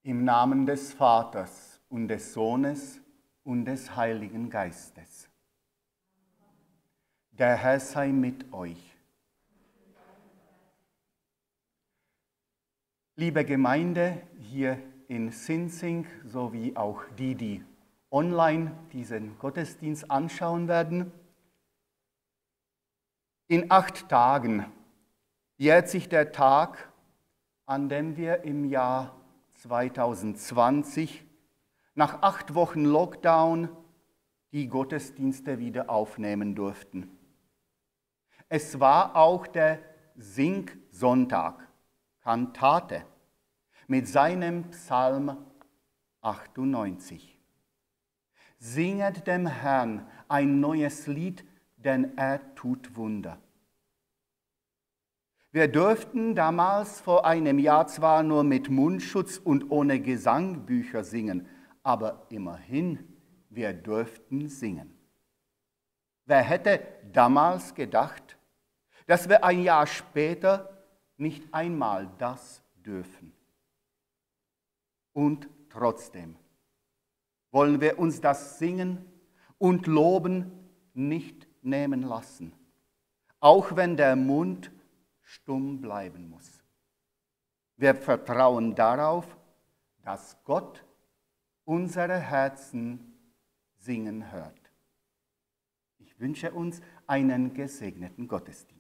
Im Namen des Vaters und des Sohnes und des Heiligen Geistes. Der Herr sei mit euch. Liebe Gemeinde hier in Sinzing, sowie auch die online diesen Gottesdienst anschauen werden, in 8 Tagen jährt sich der Tag, an dem wir im Jahr 2020 nach 8 Wochen Lockdown die Gottesdienste wieder aufnehmen durften. Es war auch der Singsonntag, Kantate, mit seinem Psalm 98. Singet dem Herrn ein neues Lied, denn er tut Wunder. Wir durften damals vor einem Jahr zwar nur mit Mundschutz und ohne Gesangbücher singen, aber immerhin, wir durften singen. Wer hätte damals gedacht, dass wir ein Jahr später nicht einmal das dürfen? Und trotzdem wollen wir uns das Singen und Loben nicht nehmen lassen, auch wenn der Mund stumm bleiben muss. Wir vertrauen darauf, dass Gott unsere Herzen singen hört. Ich wünsche uns einen gesegneten Gottesdienst.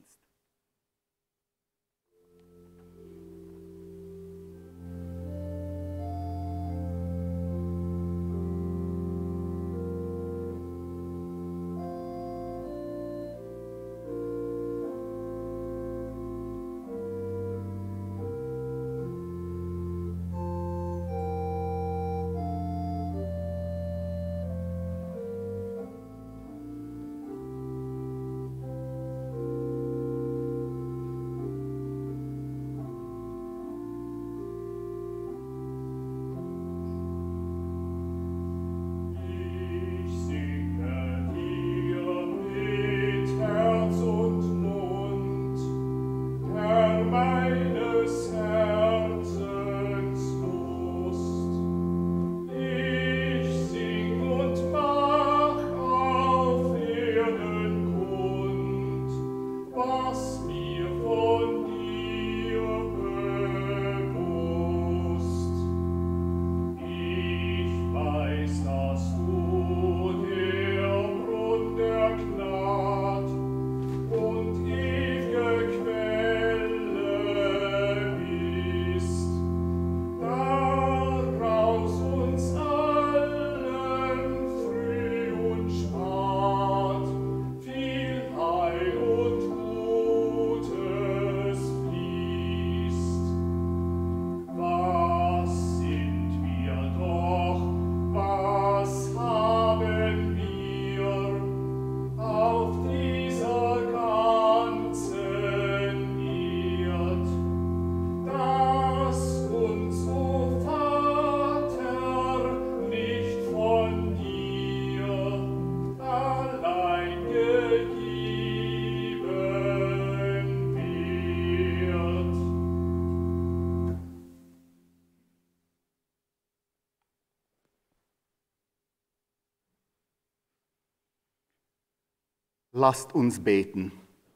Lasst uns beten.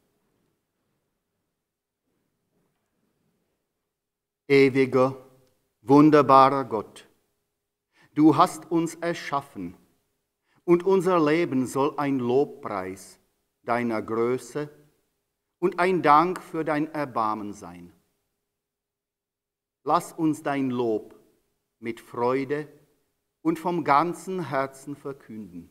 Ewiger, wunderbarer Gott, du hast uns erschaffen und unser Leben soll ein Lobpreis deiner Größe und ein Dank für dein Erbarmen sein. Lass uns dein Lob mit Freude und vom ganzen Herzen verkünden.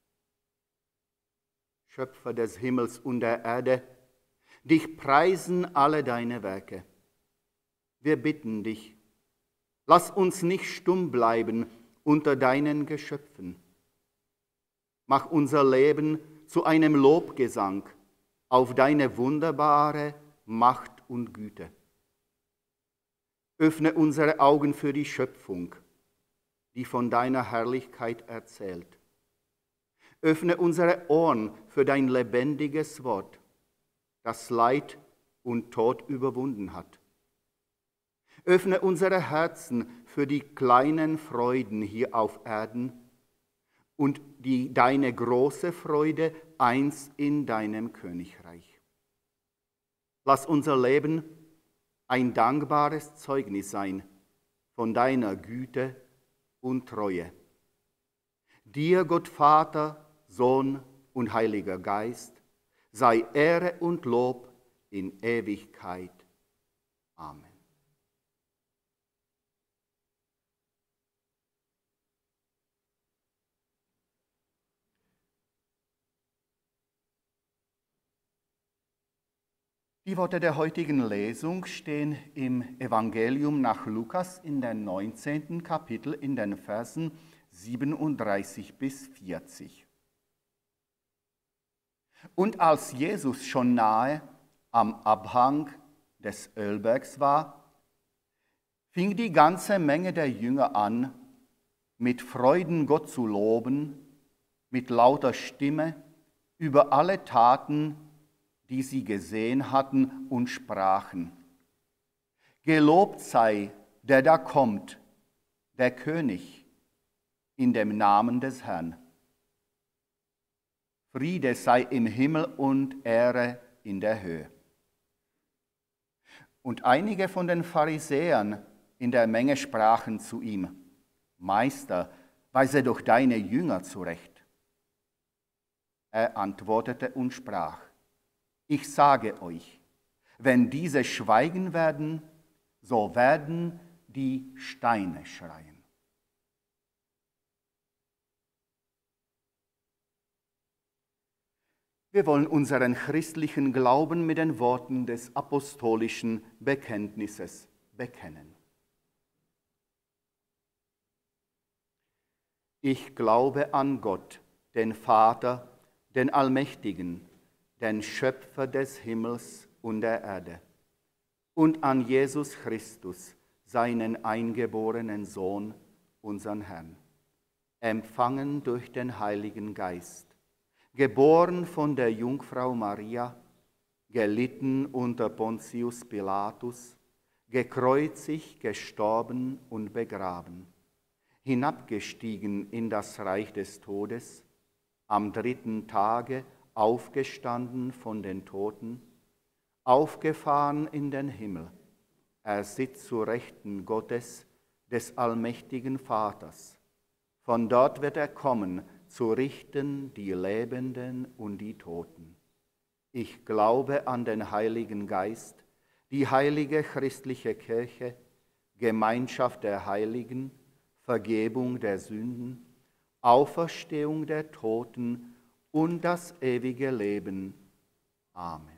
Schöpfer des Himmels und der Erde, dich preisen alle deine Werke. Wir bitten dich, lass uns nicht stumm bleiben unter deinen Geschöpfen. Mach unser Leben zu einem Lobgesang auf deine wunderbare Macht und Güte. Öffne unsere Augen für die Schöpfung, die von deiner Herrlichkeit erzählt. Öffne unsere Ohren für dein lebendiges Wort, das Leid und Tod überwunden hat. Öffne unsere Herzen für die kleinen Freuden hier auf Erden und deine große Freude einst in deinem Königreich. Lass unser Leben ein dankbares Zeugnis sein von deiner Güte und Treue. Dir, Gott Vater, Sohn und Heiliger Geist, sei Ehre und Lob in Ewigkeit. Amen. Die Worte der heutigen Lesung stehen im Evangelium nach Lukas in dem 19. Kapitel in den Versen 37 bis 40. Und als Jesus schon nahe am Abhang des Ölbergs war, fing die ganze Menge der Jünger an, mit Freuden Gott zu loben, mit lauter Stimme über alle Taten, die sie gesehen hatten, und sprachen: Gelobt sei, der da kommt, der König, in dem Namen des Herrn. Friede sei im Himmel und Ehre in der Höhe. Und einige von den Pharisäern in der Menge sprachen zu ihm: Meister, weise doch deine Jünger zurecht. Er antwortete und sprach: Ich sage euch, wenn diese schweigen werden, so werden die Steine schreien. Wir wollen unseren christlichen Glauben mit den Worten des apostolischen Bekenntnisses bekennen. Ich glaube an Gott, den Vater, den Allmächtigen, den Schöpfer des Himmels und der Erde, und an Jesus Christus, seinen eingeborenen Sohn, unseren Herrn, empfangen durch den Heiligen Geist, geboren von der Jungfrau Maria, gelitten unter Pontius Pilatus, gekreuzigt, gestorben und begraben, hinabgestiegen in das Reich des Todes, am 3. Tage aufgestanden von den Toten, aufgefahren in den Himmel. Er sitzt zu Rechten Gottes, des allmächtigen Vaters. Von dort wird er kommen, zu richten die Lebenden und die Toten. Ich glaube an den Heiligen Geist, die heilige christliche Kirche, Gemeinschaft der Heiligen, Vergebung der Sünden, Auferstehung der Toten und das ewige Leben. Amen.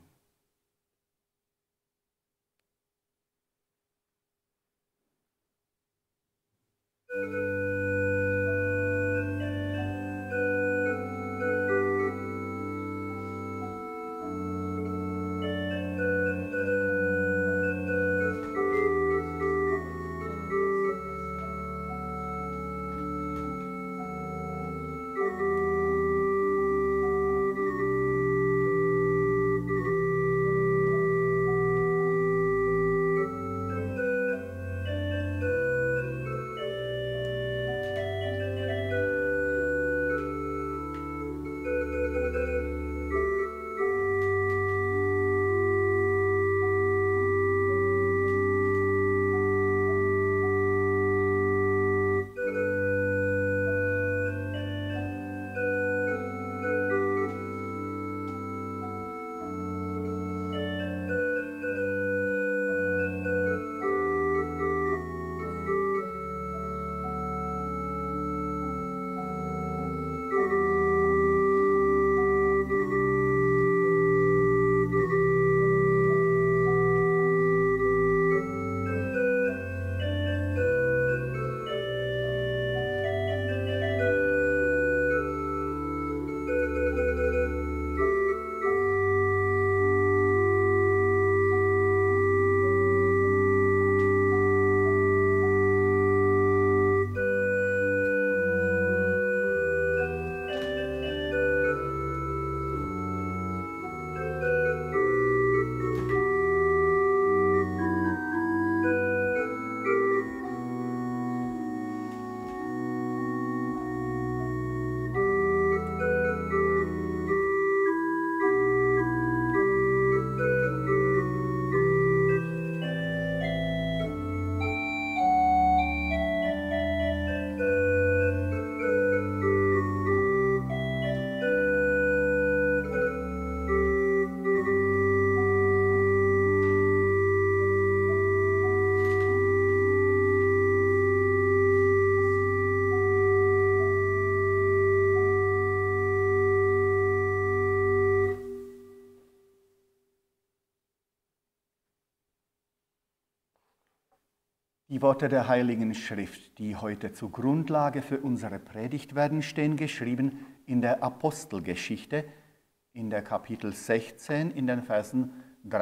Die Worte der Heiligen Schrift, die heute zur Grundlage für unsere Predigt werden, stehen geschrieben in der Apostelgeschichte, in der Kapitel 16, in den Versen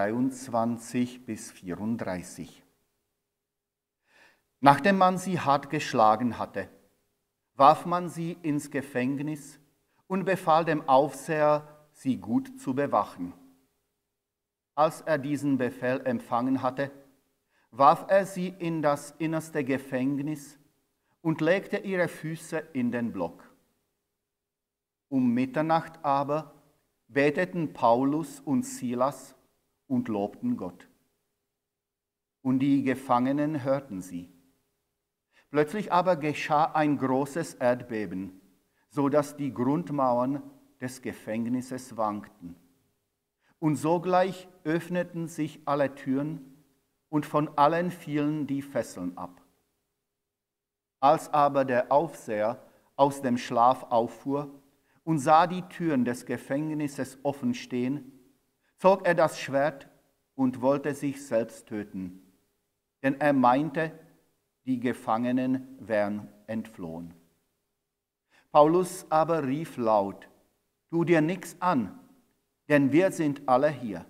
23 bis 34. Nachdem man sie hart geschlagen hatte, warf man sie ins Gefängnis und befahl dem Aufseher, sie gut zu bewachen. Als er diesen Befehl empfangen hatte, warf er sie in das innerste Gefängnis und legte ihre Füße in den Block. Um Mitternacht aber beteten Paulus und Silas und lobten Gott. Und die Gefangenen hörten sie. Plötzlich aber geschah ein großes Erdbeben, so dass die Grundmauern des Gefängnisses wankten. Und sogleich öffneten sich alle Türen, und von allen fielen die Fesseln ab. Als aber der Aufseher aus dem Schlaf auffuhr und sah die Türen des Gefängnisses offen stehen, zog er das Schwert und wollte sich selbst töten, denn er meinte, die Gefangenen wären entflohen. Paulus aber rief laut: Tu dir nichts an, denn wir sind alle hier.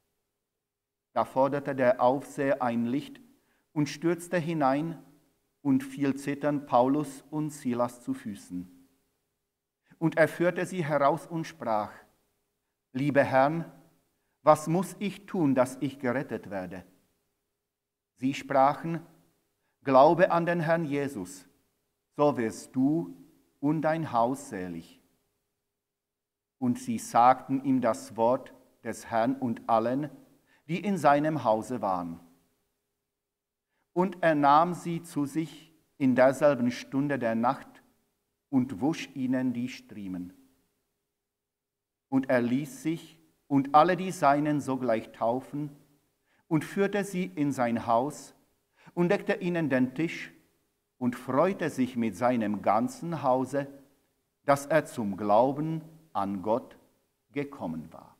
Da forderte der Aufseher ein Licht und stürzte hinein und fiel zitternd Paulus und Silas zu Füßen. Und er führte sie heraus und sprach: Liebe Herren, was muss ich tun, dass ich gerettet werde? Sie sprachen: Glaube an den Herrn Jesus, so wirst du und dein Haus selig. Und sie sagten ihm das Wort des Herrn und allen, die in seinem Hause waren. Und er nahm sie zu sich in derselben Stunde der Nacht und wusch ihnen die Striemen. Und er ließ sich und alle die Seinen sogleich taufen und führte sie in sein Haus und deckte ihnen den Tisch und freute sich mit seinem ganzen Hause, dass er zum Glauben an Gott gekommen war.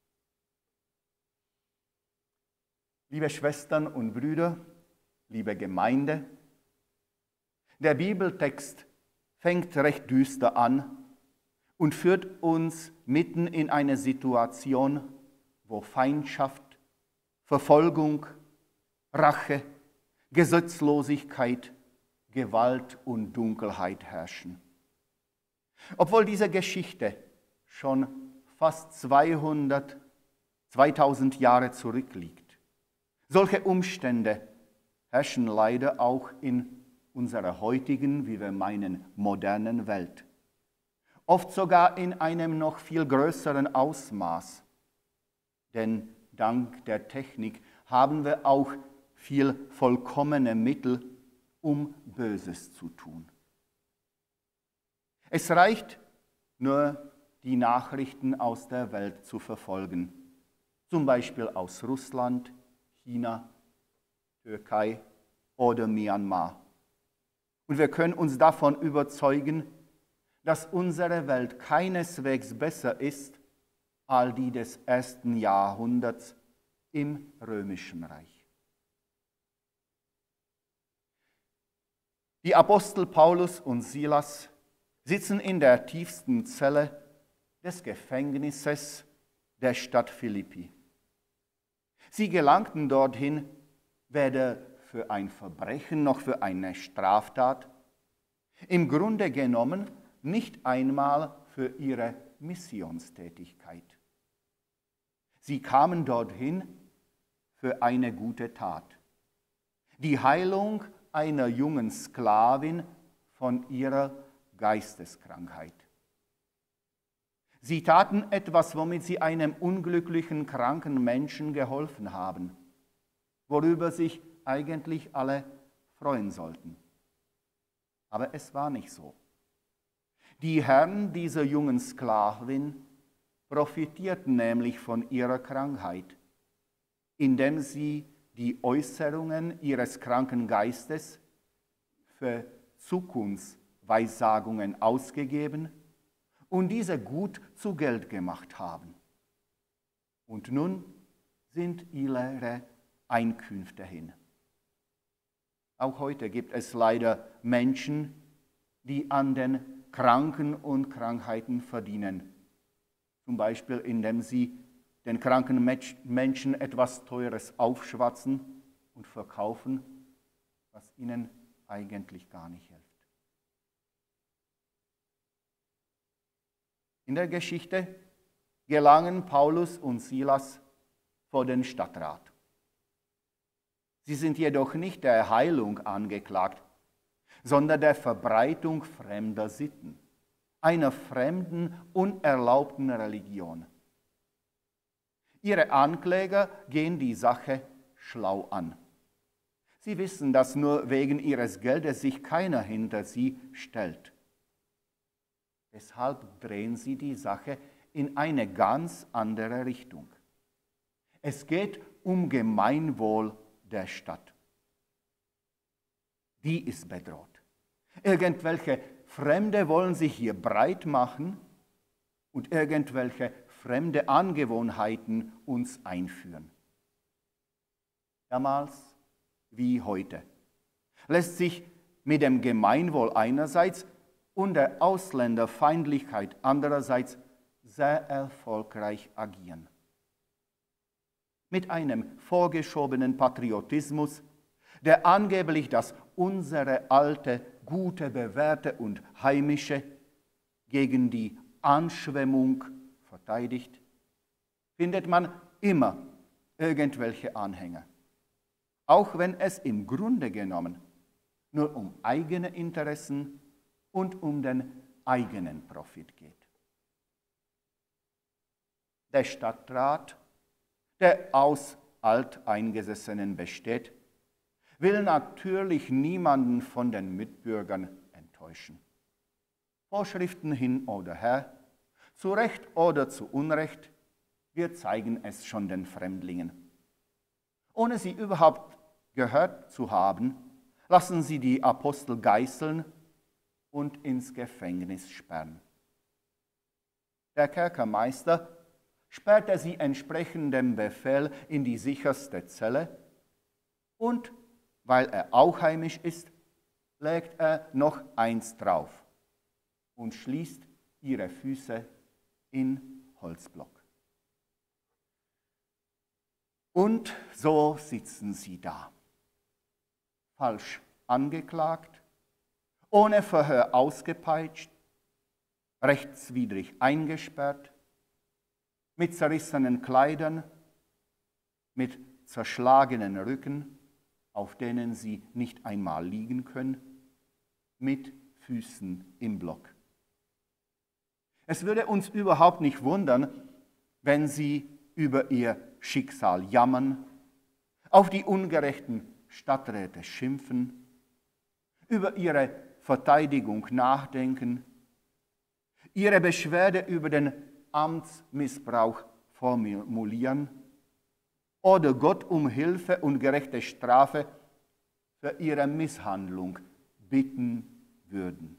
Liebe Schwestern und Brüder, liebe Gemeinde, der Bibeltext fängt recht düster an und führt uns mitten in eine Situation, wo Feindschaft, Verfolgung, Rache, Gesetzlosigkeit, Gewalt und Dunkelheit herrschen. Obwohl diese Geschichte schon fast 2000 Jahre zurückliegt, solche Umstände herrschen leider auch in unserer heutigen, wie wir meinen, modernen Welt. Oft sogar in einem noch viel größeren Ausmaß. Denn dank der Technik haben wir auch viel vollkommene Mittel, um Böses zu tun. Es reicht nur, die Nachrichten aus der Welt zu verfolgen, zum Beispiel aus Russland, China, Türkei oder Myanmar. Und wir können uns davon überzeugen, dass unsere Welt keineswegs besser ist als die des ersten Jahrhunderts im Römischen Reich. Die Apostel Paulus und Silas sitzen in der tiefsten Zelle des Gefängnisses der Stadt Philippi. Sie gelangten dorthin, weder für ein Verbrechen noch für eine Straftat, im Grunde genommen nicht einmal für ihre Missionstätigkeit. Sie kamen dorthin für eine gute Tat, die Heilung einer jungen Sklavin von ihrer Geisteskrankheit. Sie taten etwas, womit sie einem unglücklichen, kranken Menschen geholfen haben, worüber sich eigentlich alle freuen sollten. Aber es war nicht so. Die Herren dieser jungen Sklavin profitierten nämlich von ihrer Krankheit, indem sie die Äußerungen ihres kranken Geistes für Zukunftsweissagungen ausgegeben und diese gut zu Geld gemacht haben. Und nun sind ihre Einkünfte hin. Auch heute gibt es leider Menschen, die an den Kranken und Krankheiten verdienen. Zum Beispiel, indem sie den kranken Menschen etwas Teures aufschwatzen und verkaufen, was ihnen eigentlich gar nicht hilft. In der Geschichte gelangen Paulus und Silas vor den Stadtrat. Sie sind jedoch nicht der Heilung angeklagt, sondern der Verbreitung fremder Sitten, einer fremden, unerlaubten Religion. Ihre Ankläger gehen die Sache schlau an. Sie wissen, dass nur wegen ihres Geldes sich keiner hinter sie stellt. Deshalb drehen sie die Sache in eine ganz andere Richtung. Es geht um Gemeinwohl der Stadt. Die ist bedroht. Irgendwelche Fremde wollen sich hier breit machen und irgendwelche fremde Angewohnheiten uns einführen. Damals wie heute lässt sich mit dem Gemeinwohl einerseits und der Ausländerfeindlichkeit andererseits sehr erfolgreich agieren. Mit einem vorgeschobenen Patriotismus, der angeblich das unsere alte, gute, bewährte und heimische gegen die Anschwemmung verteidigt, findet man immer irgendwelche Anhänger. Auch wenn es im Grunde genommen nur um eigene Interessen und um den eigenen Profit geht. Der Stadtrat, der aus Alteingesessenen besteht, will natürlich niemanden von den Mitbürgern enttäuschen. Vorschriften hin oder her, zu Recht oder zu Unrecht, wir zeigen es schon den Fremdlingen. Ohne sie überhaupt gehört zu haben, lassen sie die Apostel geißeln und ins Gefängnis sperren. Der Kerkermeister sperrte sie entsprechend dem Befehl in die sicherste Zelle und, weil er auch heimisch ist, legt er noch eins drauf und schließt ihre Füße in Holzblock. Und so sitzen sie da, falsch angeklagt, ohne Verhör ausgepeitscht, rechtswidrig eingesperrt, mit zerrissenen Kleidern, mit zerschlagenen Rücken, auf denen sie nicht einmal liegen können, mit Füßen im Block. Es würde uns überhaupt nicht wundern, wenn sie über ihr Schicksal jammern, auf die ungerechten Stadträte schimpfen, über ihre Verteidigung nachdenken, ihre Beschwerde über den Amtsmissbrauch formulieren oder Gott um Hilfe und gerechte Strafe für ihre Misshandlung bitten würden.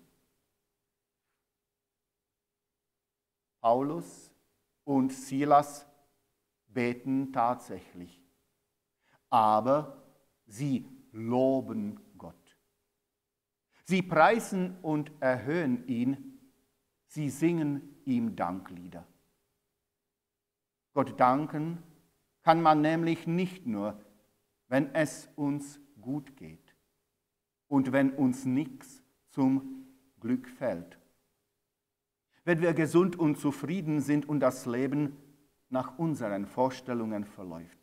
Paulus und Silas beten tatsächlich, aber sie loben Gott. Sie preisen und erhöhen ihn, sie singen ihm Danklieder. Gott danken kann man nämlich nicht nur, wenn es uns gut geht und wenn uns nichts zum Glück fällt. Wenn wir gesund und zufrieden sind und das Leben nach unseren Vorstellungen verläuft.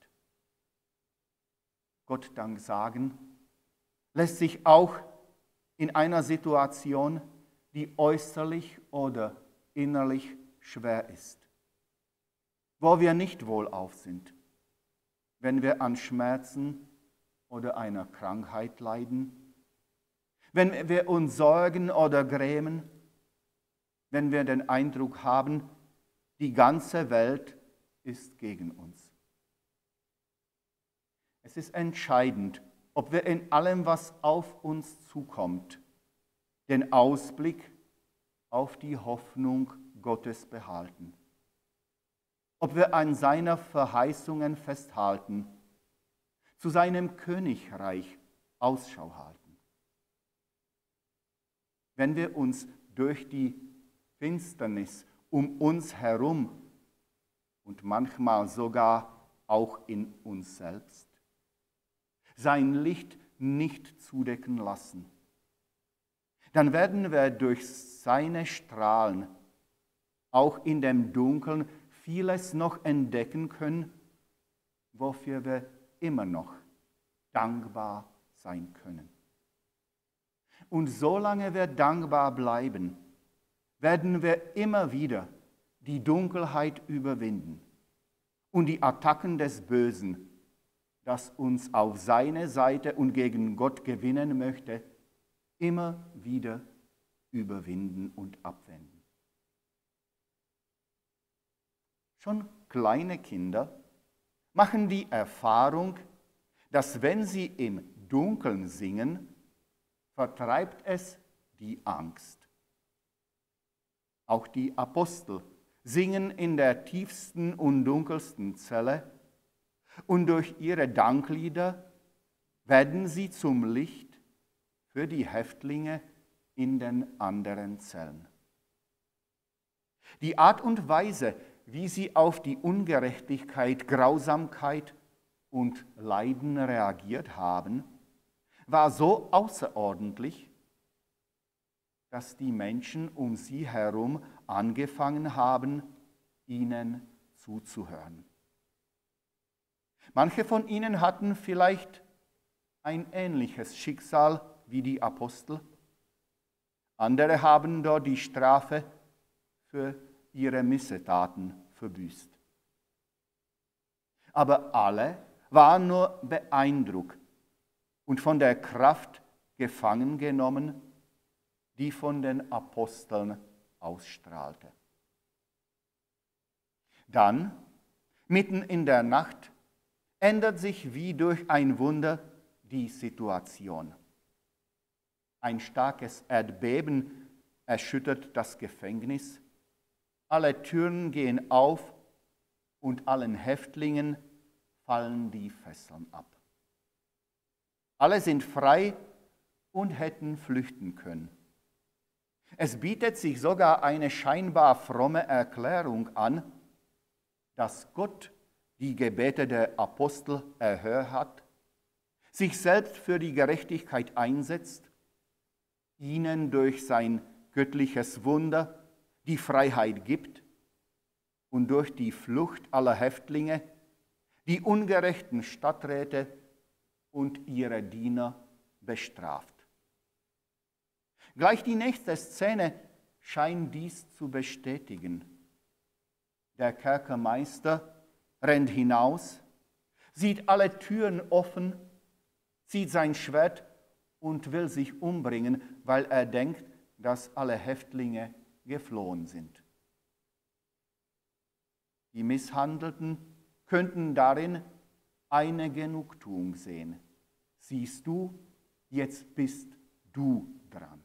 Gott Dank sagen lässt sich auch in einer Situation, die äußerlich oder innerlich schwer ist, wo wir nicht wohlauf sind, wenn wir an Schmerzen oder einer Krankheit leiden, wenn wir uns sorgen oder grämen, wenn wir den Eindruck haben, die ganze Welt ist gegen uns. Es ist entscheidend, ob wir in allem, was auf uns zukommt, den Ausblick auf die Hoffnung Gottes behalten. Ob wir an seiner Verheißungen festhalten, zu seinem Königreich Ausschau halten. Wenn wir uns durch die Finsternis um uns herum und manchmal sogar auch in uns selbst sein Licht nicht zudecken lassen, dann werden wir durch seine Strahlen auch in dem Dunkeln vieles noch entdecken können, wofür wir immer noch dankbar sein können. Und solange wir dankbar bleiben, werden wir immer wieder die Dunkelheit überwinden und die Attacken des Bösen, das uns auf seine Seite und gegen Gott gewinnen möchte, immer wieder überwinden und abwenden. Schon kleine Kinder machen die Erfahrung, dass wenn sie im Dunkeln singen, vertreibt es die Angst. Auch die Apostel singen in der tiefsten und dunkelsten Zelle und durch ihre Danklieder werden sie zum Licht für die Häftlinge in den anderen Zellen. Die Art und Weise, wie sie auf die Ungerechtigkeit, Grausamkeit und Leiden reagiert haben, war so außerordentlich, dass die Menschen um sie herum angefangen haben, ihnen zuzuhören. Manche von ihnen hatten vielleicht ein ähnliches Schicksal wie die Apostel. Andere haben dort die Strafe für ihre Missetaten verbüßt. Aber alle waren nur beeindruckt und von der Kraft gefangen genommen, die von den Aposteln ausstrahlte. Dann, mitten in der Nacht, ändert sich wie durch ein Wunder die Situation. Ein starkes Erdbeben erschüttert das Gefängnis, alle Türen gehen auf und allen Häftlingen fallen die Fesseln ab. Alle sind frei und hätten flüchten können. Es bietet sich sogar eine scheinbar fromme Erklärung an, dass Gott die Gebete der Apostel erhört hat, sich selbst für die Gerechtigkeit einsetzt, ihnen durch sein göttliches Wunder die Freiheit gibt und durch die Flucht aller Häftlinge die ungerechten Stadträte und ihre Diener bestraft. Gleich die nächste Szene scheint dies zu bestätigen. Der Kerkermeister rennt hinaus, sieht alle Türen offen, zieht sein Schwert und will sich umbringen, weil er denkt, dass alle Häftlinge geflohen sind. Die Misshandelten könnten darin eine Genugtuung sehen. Siehst du, jetzt bist du dran.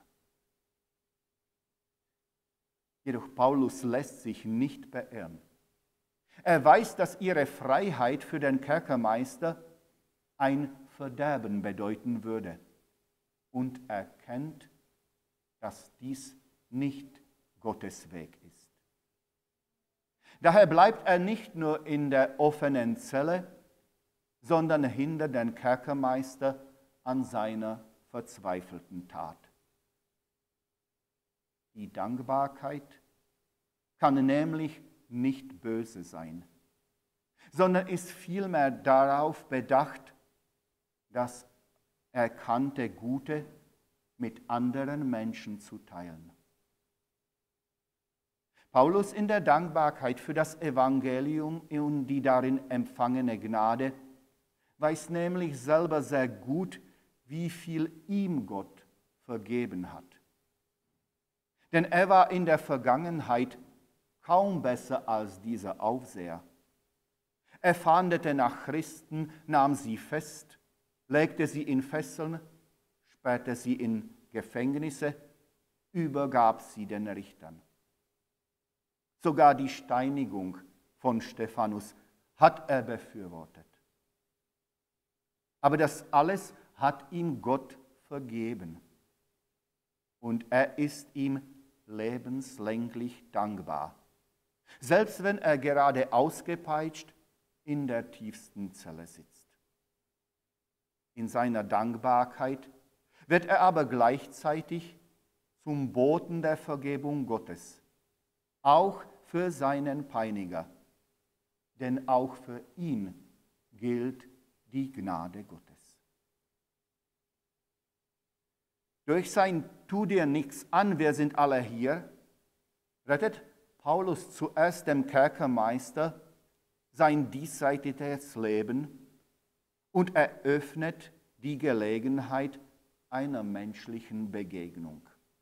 Jedoch Paulus lässt sich nicht beirren. Er weiß, dass ihre Freiheit für den Kerkermeister ein Verderben bedeuten würde und erkennt, dass dies nicht Gottes Weg ist. Daher bleibt er nicht nur in der offenen Zelle, sondern hindert den Kerkermeister an seiner verzweifelten Tat. Die Dankbarkeit kann nämlich nicht böse sein, sondern ist vielmehr darauf bedacht, das erkannte Gute mit anderen Menschen zu teilen. Paulus in der Dankbarkeit für das Evangelium und die darin empfangene Gnade weiß nämlich selber sehr gut, wie viel ihm Gott vergeben hat. Denn er war in der Vergangenheit kaum besser als dieser Aufseher. Er fahndete nach Christen, nahm sie fest, legte sie in Fesseln, sperrte sie in Gefängnisse, übergab sie den Richtern. Sogar die Steinigung von Stephanus hat er befürwortet. Aber das alles hat ihm Gott vergeben und er ist ihm lebenslänglich dankbar, selbst wenn er gerade ausgepeitscht in der tiefsten Zelle sitzt. In seiner Dankbarkeit wird er aber gleichzeitig zum Boten der Vergebung Gottes, auch für seinen Peiniger, denn auch für ihn gilt die Gnade Gottes. Durch sein Tu dir nichts an, wir sind alle hier, rettet Paulus zuerst dem Kerkermeister sein diesseitiges Leben und eröffnet die Gelegenheit einer menschlichen Begegnung.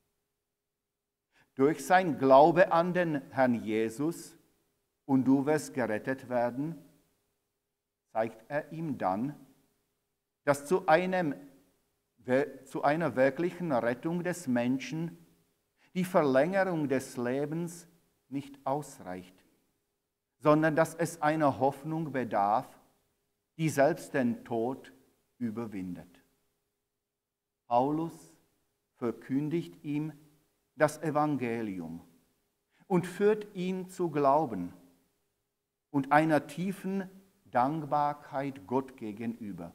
Durch sein Glaube an den Herrn Jesus und du wirst gerettet werden, zeigt er ihm dann, dass zu einer wirklichen Rettung des Menschen die Verlängerung des Lebens nicht ausreicht, sondern dass es einer Hoffnung bedarf, die selbst den Tod überwindet. Paulus verkündigt ihm das Evangelium und führt ihn zu Glauben und einer tiefen Dankbarkeit Gott gegenüber,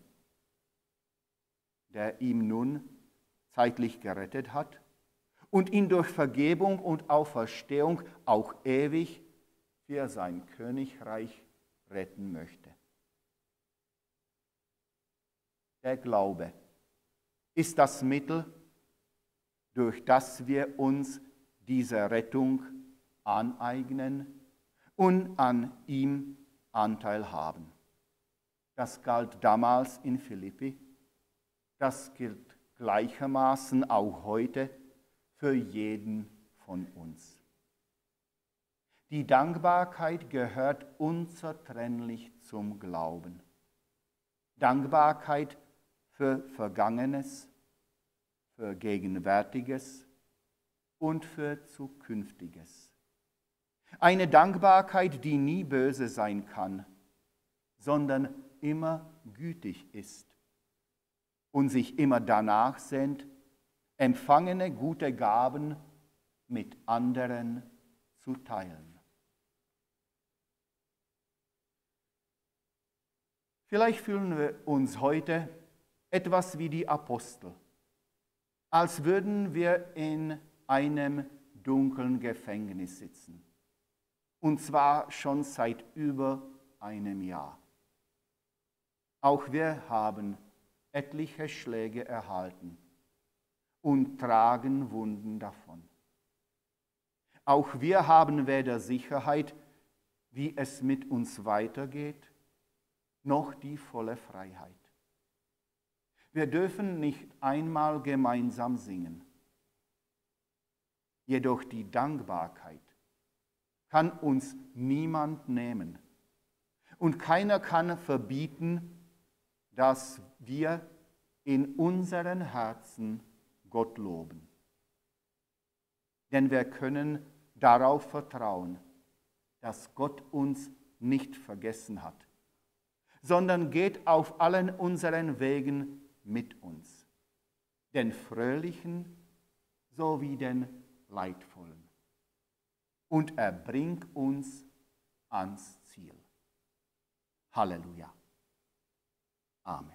der ihm nun zeitlich gerettet hat und ihn durch Vergebung und Auferstehung auch ewig für sein Königreich retten möchte. Der Glaube ist das Mittel, durch das wir uns diese Rettung aneignen und an ihm Anteil haben. Das galt damals in Philippi, das gilt gleichermaßen auch heute für jeden von uns. Die Dankbarkeit gehört unzertrennlich zum Glauben. Dankbarkeit für Vergangenes, für Gegenwärtiges und für Zukünftiges. Eine Dankbarkeit, die nie böse sein kann, sondern immer gütig ist und sich immer danach sehnt, empfangene gute Gaben mit anderen zu teilen. Vielleicht fühlen wir uns heute etwas wie die Apostel, als würden wir in einem dunklen Gefängnis sitzen, und zwar schon seit über einem Jahr. Auch wir haben etliche Schläge erhalten und tragen Wunden davon. Auch wir haben weder Sicherheit, wie es mit uns weitergeht, noch die volle Freiheit. Wir dürfen nicht einmal gemeinsam singen. Jedoch die Dankbarkeit kann uns niemand nehmen. Und keiner kann verbieten, dass wir in unseren Herzen Gott loben. Denn wir können darauf vertrauen, dass Gott uns nicht vergessen hat, sondern geht auf allen unseren Wegen mit uns, den fröhlichen sowie den leidvollen. Und er bringt uns ans Ziel. Halleluja. Amen.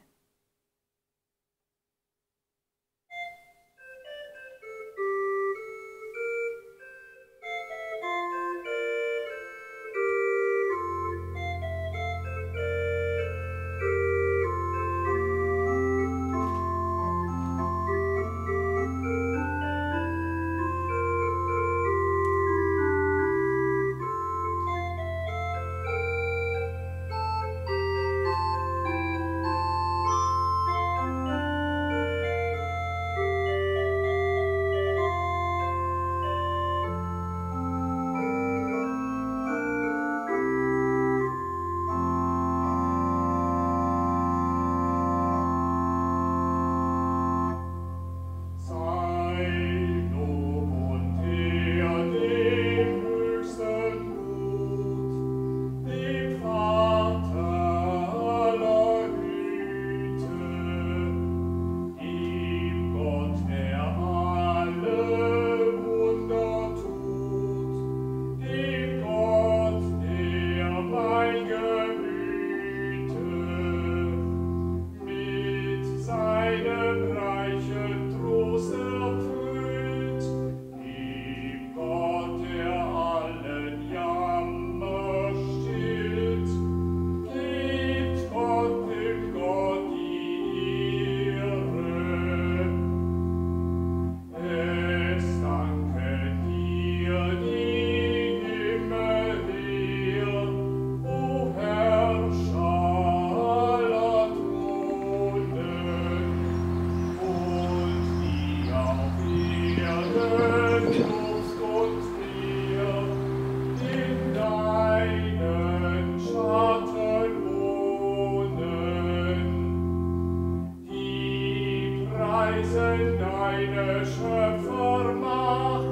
preisen deine Schöpfermacht,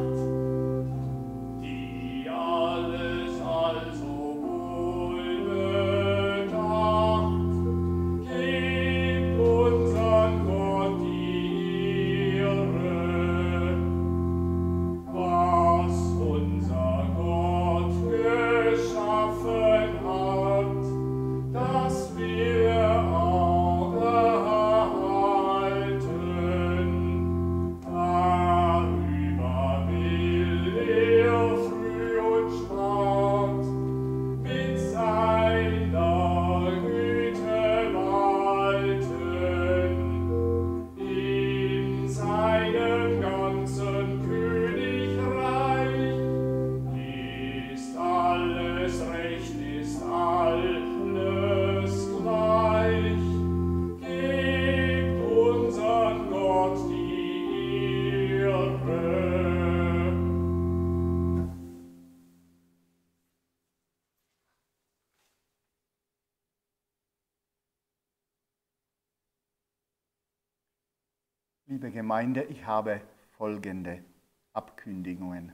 die alles also wohl bedacht. Gebt unseren Gott die Ehre, was unser Gott geschaffen hat, dass wir auch erhalten. Darüber will er früh und spät mit seiner Güte walten. In seinem ganzen Königreich ist alles recht, ist alles gleich. Gebt unseren Gott die Ehre. Liebe Gemeinde, ich habe folgende Abkündigungen.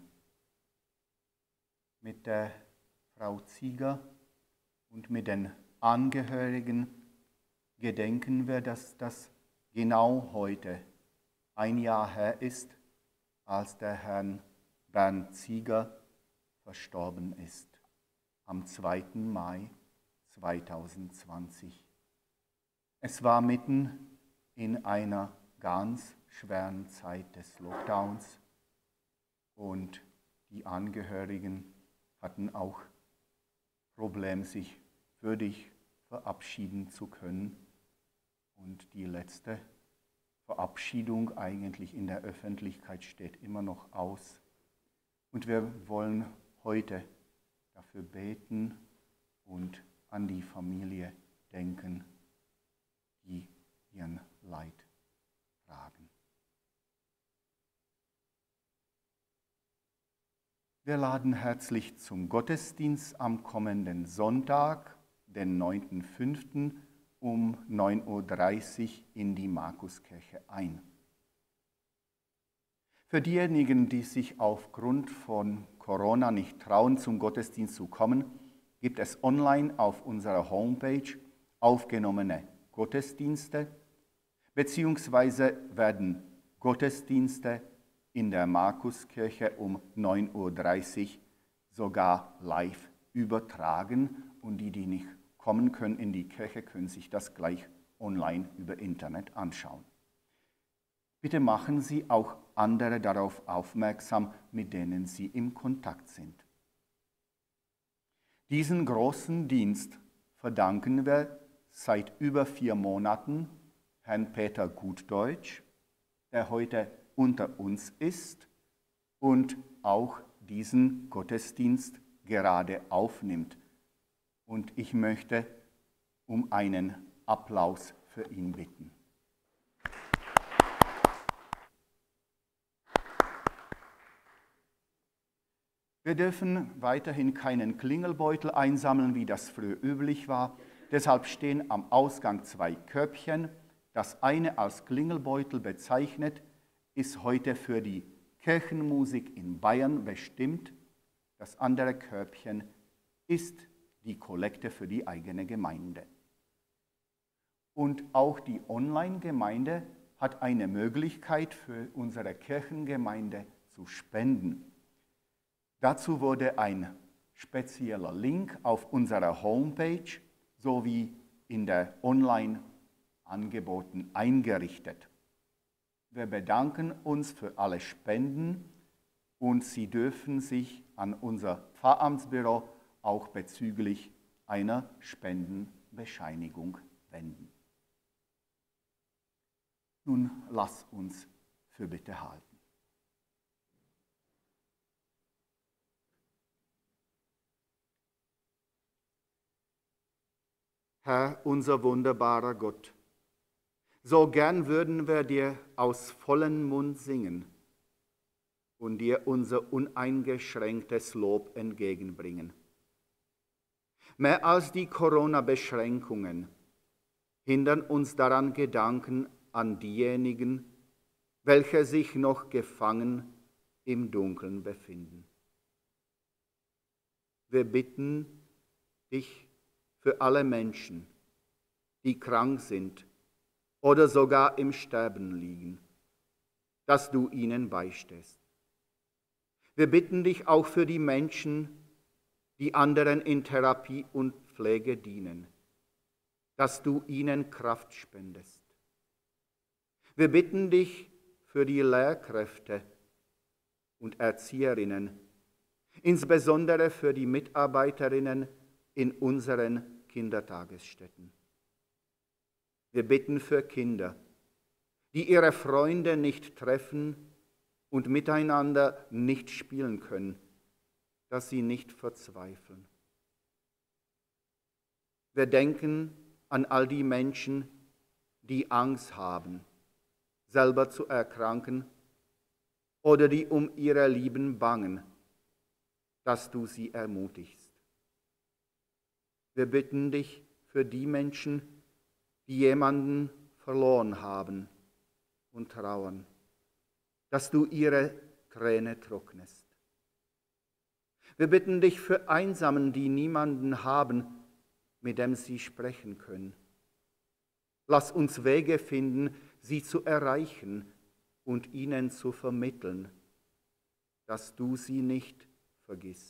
Mit der Frau Zieger und mit den Angehörigen gedenken wir, dass das genau heute ein Jahr her ist, als der Herr Bernd Zieger verstorben ist, am 2. Mai 2020. Es war mitten in einer ganz schweren Zeit des Lockdowns und die Angehörigen hatten auch Problem, sich würdig verabschieden zu können. Und die letzte Verabschiedung eigentlich in der Öffentlichkeit steht immer noch aus. Und wir wollen heute dafür beten und an die Familie denken, die ihren Leid tragen. Wir laden herzlich zum Gottesdienst am kommenden Sonntag, den 9.5. um 9.30 Uhr in die Markuskirche ein. Für diejenigen, die sich aufgrund von Corona nicht trauen, zum Gottesdienst zu kommen, gibt es online auf unserer Homepage aufgenommene Gottesdienste, beziehungsweise werden Gottesdienste in der Markuskirche um 9.30 Uhr sogar live übertragen und die nicht kommen können in die Kirche, können sich das gleich online über Internet anschauen. Bitte machen Sie auch andere darauf aufmerksam, mit denen Sie im Kontakt sind. Diesen großen Dienst verdanken wir seit über 4 Monaten Herrn Peter Gutdeutsch, der heute unter uns ist und auch diesen Gottesdienst gerade aufnimmt. Und ich möchte um einen Applaus für ihn bitten. Wir dürfen weiterhin keinen Klingelbeutel einsammeln, wie das früher üblich war. Deshalb stehen am Ausgang 2 Körbchen. Das eine als Klingelbeutel bezeichnet, ist heute für die Kirchenmusik in Bayern bestimmt. Das andere Körbchen ist die Kollekte für die eigene Gemeinde. Und auch die Online-Gemeinde hat eine Möglichkeit für unsere Kirchengemeinde zu spenden. Dazu wurde ein spezieller Link auf unserer Homepage sowie in der Online-Angeboten eingerichtet. Wir bedanken uns für alle Spenden und Sie dürfen sich an unser Pfarramtsbüro auch bezüglich einer Spendenbescheinigung wenden. Nun lass uns für Bitte halten. Herr, unser wunderbarer Gott, so gern würden wir dir aus vollem Mund singen und dir unser uneingeschränktes Lob entgegenbringen. Mehr als die Corona-Beschränkungen hindern uns daran Gedanken an diejenigen, welche sich noch gefangen im Dunkeln befinden. Wir bitten dich für alle Menschen, die krank sind oder sogar im Sterben liegen, dass du ihnen beistehst. Wir bitten dich auch für die Menschen, die anderen in Therapie und Pflege dienen, dass du ihnen Kraft spendest. Wir bitten dich für die Lehrkräfte und Erzieherinnen, insbesondere für die Mitarbeiterinnen in unseren Kindertagesstätten. Wir bitten für Kinder, die ihre Freunde nicht treffen und miteinander nicht spielen können, dass sie nicht verzweifeln. Wir denken an all die Menschen, die Angst haben, selber zu erkranken oder die um ihre Lieben bangen, dass du sie ermutigst. Wir bitten dich für die Menschen, die jemanden verloren haben und trauern, dass du ihre Träne trocknest. Wir bitten dich für Einsamen, die niemanden haben, mit dem sie sprechen können. Lass uns Wege finden, sie zu erreichen und ihnen zu vermitteln, dass du sie nicht vergisst.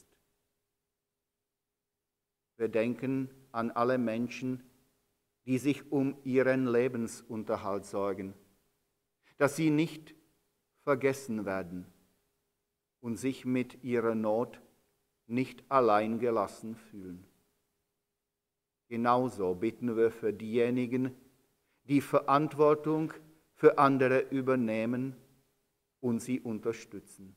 Wir denken an alle Menschen, die sich um ihren Lebensunterhalt sorgen, dass sie nicht vergessen werden und sich mit ihrer Not nicht allein gelassen fühlen. Genauso bitten wir für diejenigen, die Verantwortung für andere übernehmen und sie unterstützen.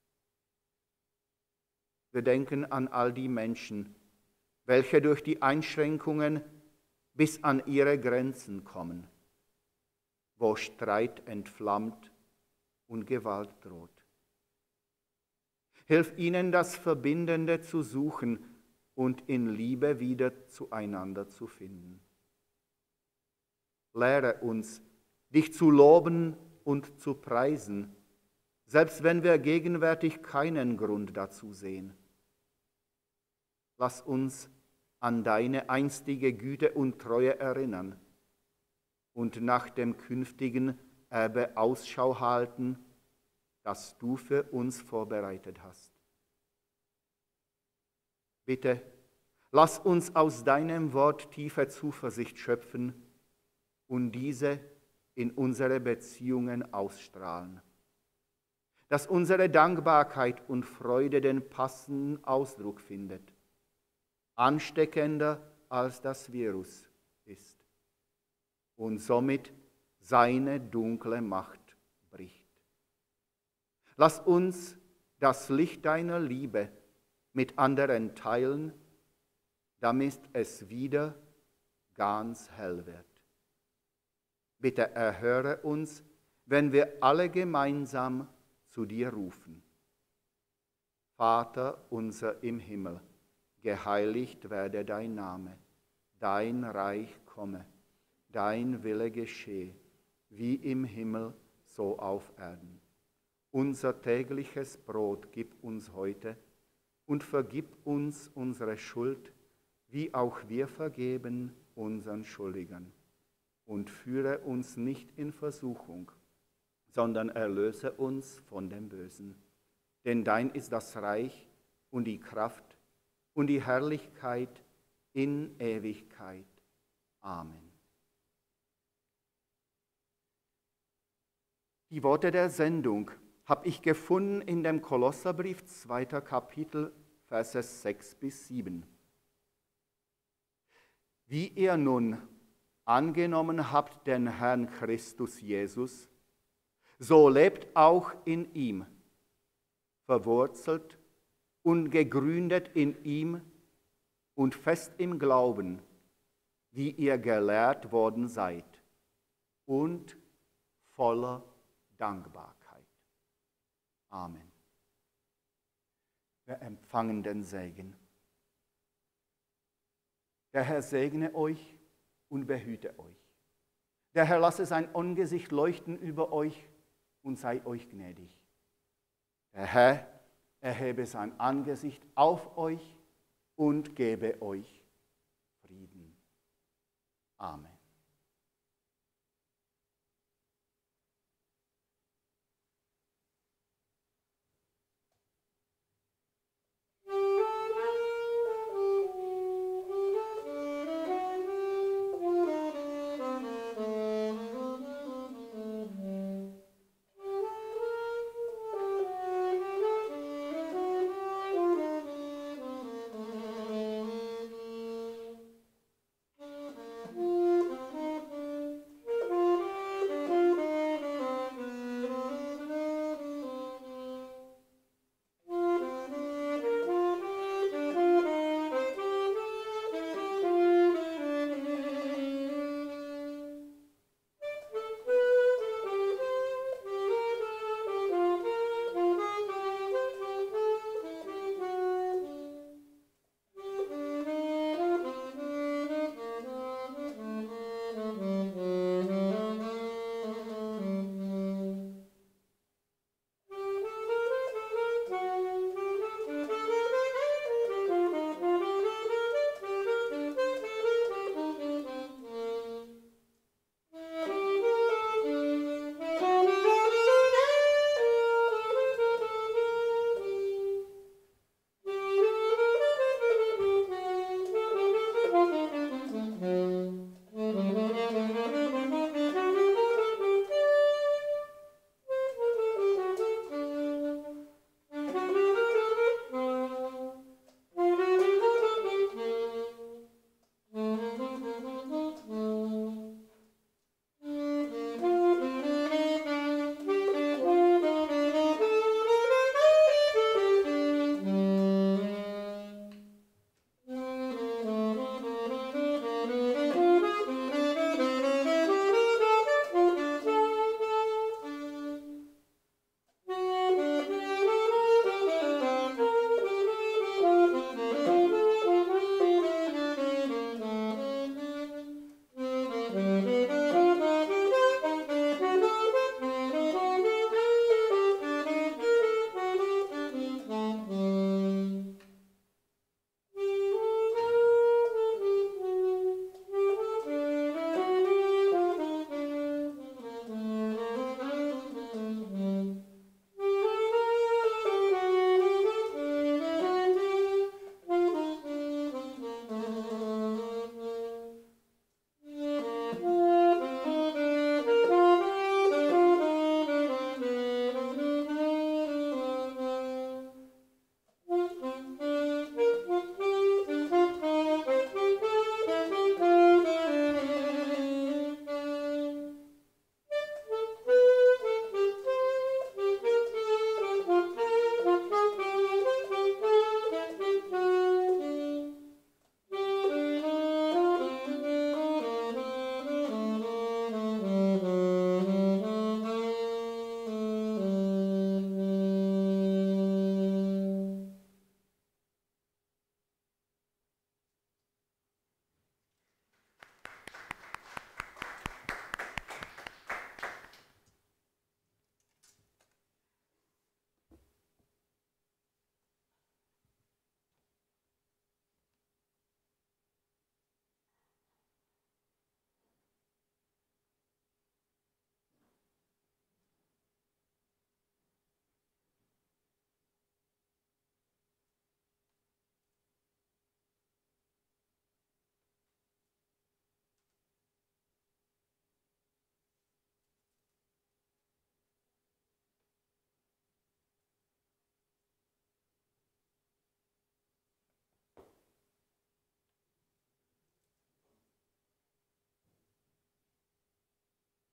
Wir denken an all die Menschen, welche durch die Einschränkungen bis an ihre Grenzen kommen, wo Streit entflammt und Gewalt droht. Hilf ihnen, das Verbindende zu suchen und in Liebe wieder zueinander zu finden. Lehre uns, dich zu loben und zu preisen, selbst wenn wir gegenwärtig keinen Grund dazu sehen. Lass uns an deine einstige Güte und Treue erinnern und nach dem künftigen Erbe Ausschau halten, das du für uns vorbereitet hast. Bitte, lass uns aus deinem Wort tiefe Zuversicht schöpfen und diese in unsere Beziehungen ausstrahlen, dass unsere Dankbarkeit und Freude den passenden Ausdruck findet, ansteckender als das Virus ist und somit seine dunkle Macht bricht. Lass uns das Licht deiner Liebe mit anderen teilen, damit es wieder ganz hell wird. Bitte erhöre uns, wenn wir alle gemeinsam zu dir rufen. Vater unser im Himmel, geheiligt werde dein Name, dein Reich komme, dein Wille geschehe, wie im Himmel, so auf Erden. Unser tägliches Brot gib uns heute und vergib uns unsere Schuld, wie auch wir vergeben unseren Schuldigern. Und führe uns nicht in Versuchung, sondern erlöse uns von dem Bösen. Denn dein ist das Reich und die Kraft und die Herrlichkeit in Ewigkeit. Amen. Die Worte der Sendung habe ich gefunden in dem Kolosserbrief 2. Kapitel, Verse 6 bis 7. Wie ihr nun angenommen habt den Herrn Christus Jesus, so lebt auch in ihm, verwurzelt und gegründet in ihm und fest im Glauben, wie ihr gelehrt worden seid, und voller Dankbarkeit. Amen. Wir empfangen den Segen. Der Herr segne euch und behüte euch. Der Herr lasse sein Angesicht leuchten über euch und sei euch gnädig. Der Herr erhebe sein Angesicht auf euch und gebe euch Frieden. Amen.